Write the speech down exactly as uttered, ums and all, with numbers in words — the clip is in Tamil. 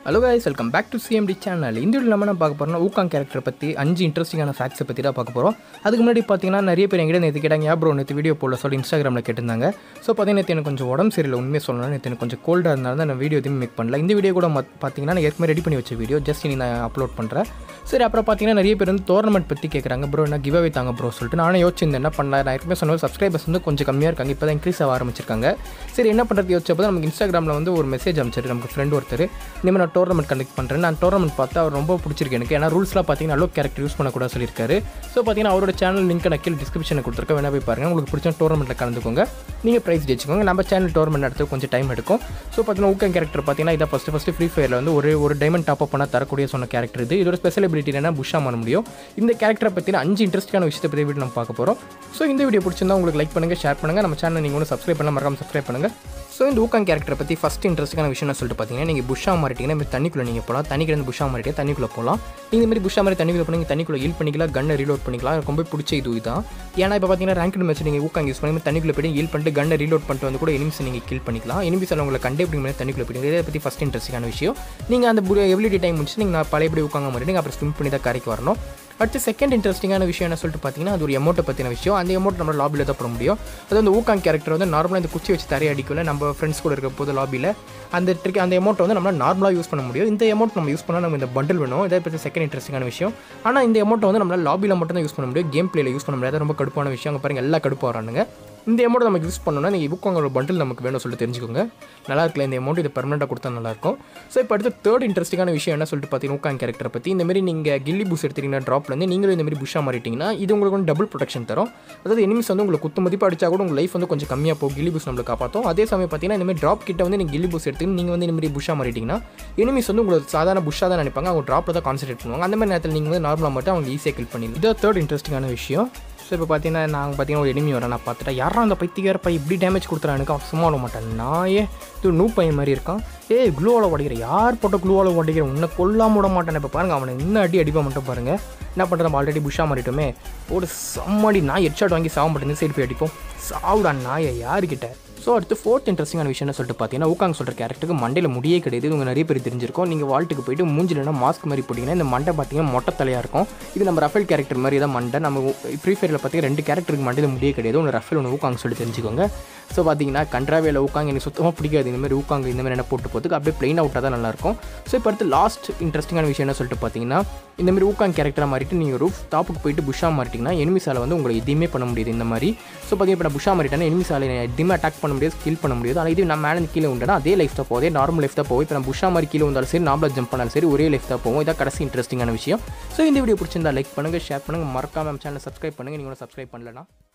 Hello guys, welcome back to C M D channel. இந்த வீடியோல நம்ம என்ன பார்க்க போறோம்னா Wukong character பத்தி அஞ்சு இன்ட்ரஸ்டிங்கான ஃபேக்ட்ஸ் பத்தி தான் பார்க்க போறோம். அதுக்கு முன்னாடி பாத்தீங்கன்னா நிறைய பேர் என்கிட்ட நேத்து கேட்டாங்க, "யா ப்ரோ நேத்து வீடியோ போடல" சொல்லி Instagramல கேட்டிருந்தாங்க. சோ பாத்தீங்கன்னா நேத்து எனக்கு கொஞ்சம் உடம்பு சரியில்லை, உண்மையை சொல்லணும். நேத்து எனக்கு கொஞ்சம் கோல்டா இருந்ததால தான் நான் வீடியோ எதுவும் மேக் பண்ணல. இந்த வீடியோ கூட பாத்தீங்கன்னா நான் ஏற்கனவே ரெடி பண்ணி வச்ச வீடியோ, ஜஸ்ட் இனி நான் அப்லோட் பண்றேன். சரி, அப்புறம் பாத்தீங்கன்னா நிறைய பேர் வந்து டோர்னமெண்ட் பத்தி கேக்குறாங்க. ப்ரோ என்ன கிவ் அவே தாங்க ப்ரோ சொல்லிட்டு நானே யோசிச்சிருந்தேன் என்ன பண்ணலாம். நான் ஏற்கனவே சொன்ன சப்ஸ்கிரைபர்ஸ் வந்து கொஞ்சம் கம்மியா இருக்காங்க, இப்போ தான் இன்க்ரீஸ் ஆக ஆரம்பிச்சிருக்காங்க. சரி என்ன பண்றது யோசிச்சப்போ நமக்கு Instagramல வந்து ஒரு மெசேஜ் அனுப்பிச்சாரு நமக்கு ஃப்ரெண்ட் ஒருத்தர், இந்த மாதிரி நான் டோர்னமெண்ட் கண்டக்ட் பண்றேன். நான் டோர்னமெண்ட் பார்த்தா அவர் ரொம்ப பிடிச்சிருக்கு எனக்கு. ஏன்னா ரூல்ஸ்லாம் பார்த்தீங்கன்னா லோ கேரக்டர் யூஸ் பண்ணக்கூடாது சொல்லியிருக்காரு. ஸோ பார்த்தீங்கன்னா அவரோட சேனல் லிங்க் நான் கீழே டிஸ்கிரிப்ஷனில் கொடுத்துருக்கேன், வேணா போய் பாருங்கள். உங்களுக்கு பிடிச்ச டோர்னமெண்ட்டில் கலந்துக்கோங்க, நீங்கள் ப்ரைஸ் ஜெயிச்சுக்கோங்க. நம்ம சேனல் டோர்னமெண்ட் நடத்த கொஞ்சம் டைம் எடுக்கும். ஸோ பார்த்தீங்கன்னா Wukong கேரக்டர் பார்த்தீங்கன்னா இதை ஃபஸ்ட்டு ஃபஸ்ட்டு ஃப்ரீ ஃபயரில் வந்து ஒரு ஒரு டைமண்ட் டாப் அப் பண்ணால் தரக்கூடிய சொன்ன கேரக்டர் இது. இதோட ஸ்பெஷல் எபிலிட்டி என்ன புஷ்ஷா பண்ண முடியும். இந்த கேரக்டரை பற்றின அஞ்சு இன்ட்ரெஸ்டான விஷயத்தை பற்றி வீடியோ நம்ம பார்க்க போகிறோம். ஸோ இந்த வீடியோ பிடிச்சிருந்தா உங்களுக்கு லைக் பண்ணுங்கள், ஷேர் பண்ணுங்கள். நம்ம சேனல் நீங்கள் ஒன்று சப்ஸ்கிரைப் பண்ணால் மறக்காம சப்ஸ்கிரைப் பண்ணுங்கள். ஸோ இந்த Wukong கேரக்டரை பற்றி ஃபஸ்ட் இன்ட்ரெஸ்ட்டான விஷயம் சொல்லிட்டு பார்த்தீங்கன்னா, நீங்கள் புஷ்ஷா மாறிட்டீங்கன்னா இந்த தண்ணிக்குள்ளே நீங்கள் போகலாம். தண்ணிக்கிழந்து புஷ்ஷா மாறிட்டே தண்ணிக்குள்ளே போகலாம். நீங்கள் இந்த மாதிரி புஷ்ஷா மாதிரி தண்ணிக்குள்ளே போனால் தண்ணிக்குள்ளே ஹீல் பண்ணிக்கலாம், கன்னை ரீலோட் பண்ணிக்கலாம். எனக்கு ரொம்ப பிடிச்ச இது இதுதான். ஏன்னா இப்போ பார்த்தீங்கன்னா ரேங்க்டு மேட்ச் நீங்கள் Wukong யூஸ் பண்ணி தண்ணிக்குள்ளே போய்ட்டு ஹீல் பண்ணிட்டு கன்னை ரீலோட் பண்ணிட்டு வந்து கூட எனிமிஸ் நீங்கள் கில் பண்ணிக்கலாம். எனிமிஸ் உங்களை கண்டே பிடிக்கும் மாதிரி தண்ணிக்குள்ளே போய்ட்டு இதை பற்றி ஃபஸ்ட் இன்ட்ரெஸ்ட்டான விஷயம். நீங்கள் அந்த எபிலிட்டி டைம் முடிச்சு நீங்கள் நான் பழையபடி Wukong மாறிட்டு நீங்கள் அப்புறம் ஸ்விம் பண்ணி தான் கரைக்கு வரணும். அடுத்து செகண்ட் இன்ட்ரெஸ்டிங்கான விஷயம் என்ன சொல்லிட்டு பார்த்தீங்கன்னா, அது ஒரு எமௌண்ட்டை பற்றின விஷயம். அந்த எமௌண்ட் நம்ம லாபியில் தான் போட முடியும். அது வந்து Wukong கேரக்டர் வந்து நார்மலாக இந்த குச்சி வச்சு தரையை அடிக்கல, நம்ம ஃப்ரெண்ட்ஸ் கூட இருக்க போது லாபியில் அந்த ட்ரிக் அந்த எமௌண்ட் வந்து நம்மளால் நார்மலாக யூஸ் பண்ண முடியும். இந்த எமௌண்ட் நம்ம யூஸ் பண்ணால் நம்ம இந்த பண்டில் வேணும். இதை பற்றி செகண்ட் இன்ட்ரெஸ்டிங்கான விஷயம். ஆனால் இந்த எமௌண்ட் வந்து நம்மளால் லாபியில் மட்டும் தான் யூஸ் பண்ண முடியும், கேம் பிளேயில் யூஸ் பண்ண முடியாது. ரொம்ப கடுப்பான விஷயம். அங்கே பாருங்கள் எல்லா கடுப்பு வரானுங்க. இந்த அமௌண்ட் நமக்கு யூஸ் பண்ணணும்னா நீங்கள் Wukongோட பண்டில் நமக்கு வேணும் சொல்லிட்டு தெரிஞ்சுக்கோங்க. நல்லா இருக்கல இந்த அமௌண்ட், இது பெர்மனெண்ட்டாக கொடுத்தா நல்லாயிருக்கும். ஸோ இப்போ அடுத்து தேர்ட் இன்ட்ரெஸ்டிங்கான விஷயம் என்ன சொல்லிட்டு பார்த்தீங்கன்னா, Wukong கேரக்டரை பற்றி இந்தமாரி நீங்கள் கில்லி பூஸ் எடுத்தீங்கன்னா ட்ராப்லேருந்து நீங்களும் இந்தமாரி புஷ்ஷா மாறிட்டீங்கன்னா இது உங்களுக்கு வந்து டபுள் ப்ரொடெக்ஷன் தரும். அதாவது எனிமிஸ் வந்து உங்களுக்கு குத்து மதிப்பு அடிச்சா கூட உங்கள் லைஃப் வந்து கொஞ்சம் கம்மியாக போகும். கில்லி பூஸ் நம்மளுக்கு காப்பாற்றும். அதே சமயம் பார்த்தீங்கன்னா இந்தமாதிரி ட்ராப் கிட்ட வந்து நீங்கள் கில்லி பூஸ் எடுத்து நீங்கள் வந்து இந்தமாரி புஷ்ஷா மாறிட்டீங்கன்னா எனிமிஸ் வந்து உங்களுக்கு சாதாரண புஷ்ஷாக தான் நினைப்பாங்க, அவங்க ட்ராப்பில் தான் கான்சன்ட்ரேட் பண்ணுவாங்க. அந்த மாதிரி நேரத்தில் நீங்கள் வந்து நார்மலாக மட்டும் அவங்க ஈஸியாக கில் பண்ணிடலாம். இது தேர்ட் இன்ட்ரெஸ்டிங்கான விஷயம். ஸோ இப்போ பார்த்தீங்கன்னா நாங்கள் பார்த்தீங்கன்னா ஒரு எனிமி வர நான் பார்த்துட்டேன், யாரும் அந்த பைத்தியார பை இப்படி டேமேஜ் கொடுத்துறான் எனக்கு அவன் சும்மா விட மாட்டேன். நான் ஏ இது நூ பையன் மாதிரி இருக்கான். ஏ க்ளூவால் உடைக்கிற யார் போட்ட க்ளூவால் உடைக்கிற உன்னை கொல்லாம விட மாட்டேன். இப்போ பாருங்கள் அவனை இன்னும் அடி அடிப்பா மட்டும் பாருங்கள். என்ன பண்ணுறது, நம்ம ஆல்ரெடி புஷ்ஷா மாறிட்டோமே, ஒரு சம்மடி நான் ஹெட்ஷாட் வாங்கி சாக மாட்டேன், சைடு போய் அடிப்போம் சாவுடா நாயை யாருக்கிட்ட. ஸோ அடுத்து ஃபோர்த் இன்ட்ரெஸ்டிங்கான விஷயம்னு சொல்லிட்டு பார்த்தீங்கன்னா, Wukong சொல்கிற கேரக்டருக்கு மண்டையில் முடியே கிடையாது. இது உங்கள் நிறைய பேர் தெரிஞ்சிருக்கும். நீங்கள் வால்ட்டுக்கு போய்ட்டு மூஞ்சிலனா மாஸ்க் மாதிரி போட்டிங்கன்னா இந்த மண்டை பார்த்தீங்கன்னா மொட்டை தலையாக இருக்கும். இது நம்ம ரஃபேல் கேரக்டர் மாதிரி தான் மண்டை. நம்ம ஃப்ரீ ஃபயரில் பார்த்தீங்கன்னா ரெண்டு கேரக்டருக்கு மண்டையில் முடியே கிடையாது. ஒன்று ரஃபேல் ஒன்று Wukong சொல்லி தெரிஞ்சுக்கோங்க. ஸோ பார்த்தீங்கன்னா கண்ட்ராவேல Wukong எனக்கு சுத்தமாக பிடிக்காது. இந்தமாதிரி Wukong இந்தமாதிரி என்ன போட்டு போகிறதுக்கு அப்படியே பிளைன் அவுட்டாக தான் நல்லாயிருக்கும். ஸோ இப்போ அடுத்து லாஸ்ட் இன்ட்ரெஸ்டிங்கான விஷயம் என்ன சொல்லிட்டு பார்த்தீங்கன்னா, இந்தமாதிரி Wukong கேரக்டராக மாறிட்டு நீங்கள் ரூஃப் டாப்புக்கு போயிட்டு புஷ்ஷா மாறிட்டிங்கன்னா எனிமிஸால் வந்து உங்களை எதுவுமே பண்ண முடியாது. இந்த மாதிரி ஸோ பார்த்தீங்கன்னா இப்போ நான் புஷ்ஷா மாறிட்டேன்னா எனிமிஸால் எதுவுமே அட்டாக் பண்ண முடியாது, ஸ்கில் பண்ண முடியாது. ஆனால் இது நான் மேலே கீழே உண்டா அதே லைஃப் தான் போகுது, நார்மல் லைஃப் தான் போகும். இப்போ நான் புஷ்ஷா மாதிரி கீழே வந்தாலும் சரி, நார்மலாக ஜம்ப் பண்ணாலும் சரி, ஒரே லைஃப் தான் போகும். இதான் கடைசி இன்ட்ரெஸ்டிங்கான விஷயம். ஸோ இந்த வீடியோ பிடிச்சிருந்தா லைக் பண்ணுங்கள், ஷேர் பண்ணுங்கள், மறக்காம நம்ம சேனலை சப்ஸ்கிரைப் பண்ணுங்கள். நீங்கள் சப்ஸ்கிரைப் பண்ணலன்னா